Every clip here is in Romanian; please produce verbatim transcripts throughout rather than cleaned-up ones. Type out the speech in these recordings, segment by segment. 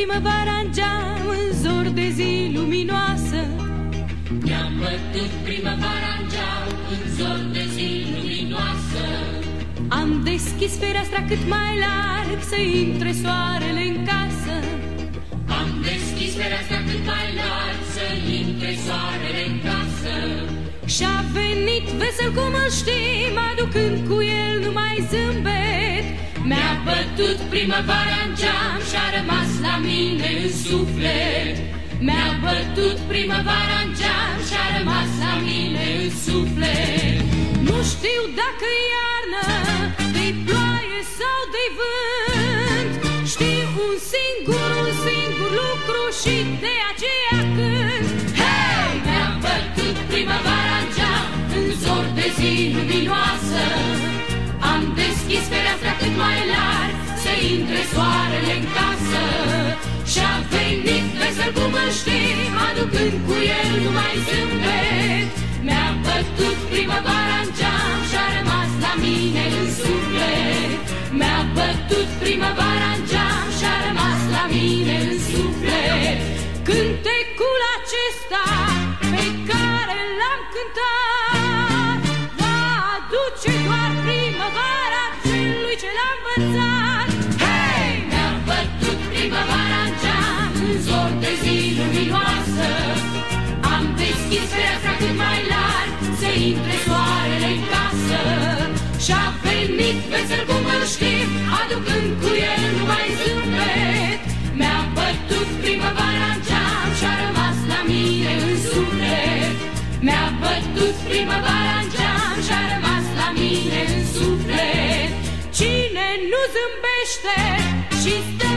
primăvara în geam, în zor de zi luminoasă. Mi-a bătut primăvara în geam, în zor de zi luminoasă. Am deschis fereastra cât mai larg, să intre soarele în casă. Am deschis fereastra cât mai larg, să intre soarele în casă. Și-a venit vesel cum îl știm, aducând cu el numai zâmbet. Mi-a bătut primăvara în geam și-a rămas la mine în suflet. Mi-a bătut primăvara în geam și-a rămas la mine în suflet. Nu știu dacă e iarnă, de-i ploaie sau de-i vânt. Știu un singur, un singur lucru și de aceea cânt. Hei! Mi-a bătut primăvara în geam, în zor de zi luminoasă. Am deschis fereastra cât mai larg, să intre soarele în casă. Și-a venit vesel cum îl știm, aducând cu el numai zâmbet. Mi-a bătut primăvara în geam și-a rămas la mine în suflet. Mi-a bătut primăvara în geam și-a rămas la mine în suflet. Cântecul acesta pe care l-am cântat va aduce doar primăvara celui ce l-a învățat. Hei! Mi-a bătut primăvara în geam, în zor de zi luminoasă. Am deschis fereastra cât mai larg, să intre soarele în casă. Și-a venit vesel cum îl știm, aducând cu el numai zâmbet. Mi-a bătut primăvara în geam și-a rămas la mine în suflet. Mi-a bătut primăvara în geam și-a rămas la mine în suflet. Cine nu zâmbește și stă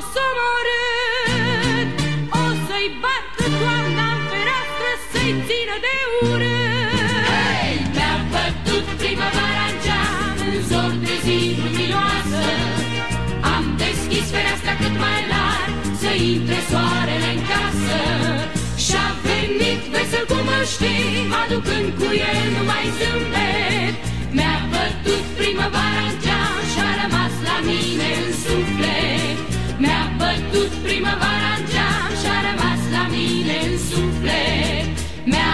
posomorât, o să-i bată toamna în fereastră, să-i țină de urât. Hei! Mi-a bătut primăvara în geam, în zor de zi luminoasă. Am deschis fereastra cât mai larg, să intre soarele în casă. Și-a venit vesel cum îl știm, aducând cu el numai zâmbet. Mi-a bătut primăvara în geam și-a rămas la mine în suflet. Mi-a bătut primăvara în geam și-a rămas la mine în suflet. Mi-a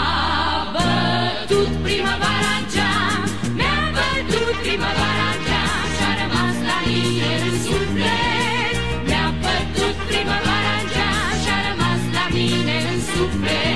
bătut primăvara în geam, mi-a bătut primăvara în geam și-a rămas la mine în suflet. Mi-a bătut primăvara în geam și-a rămas la mine în suflet.